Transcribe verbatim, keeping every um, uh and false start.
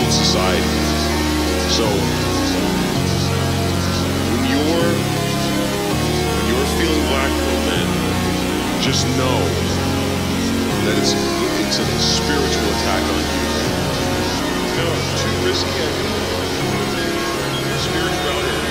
controlled society. So when you're when you're feeling black pill, man, just know that it's it's a spiritual attack on you. No, too risky. Spirituality.